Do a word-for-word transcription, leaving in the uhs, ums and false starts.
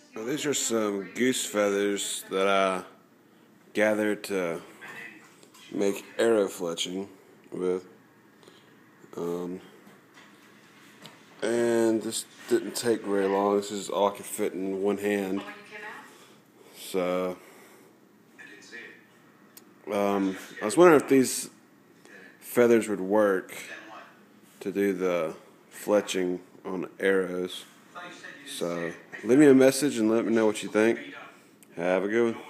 Now, these are some goose feathers that I gathered to make arrow fletching with. Um, and this didn't take very long. This is all I could fit in one hand. So, um, I was wondering if these feathers would work to do the fletching on arrows. So, leave me a message and let me know what you think. Have a good one.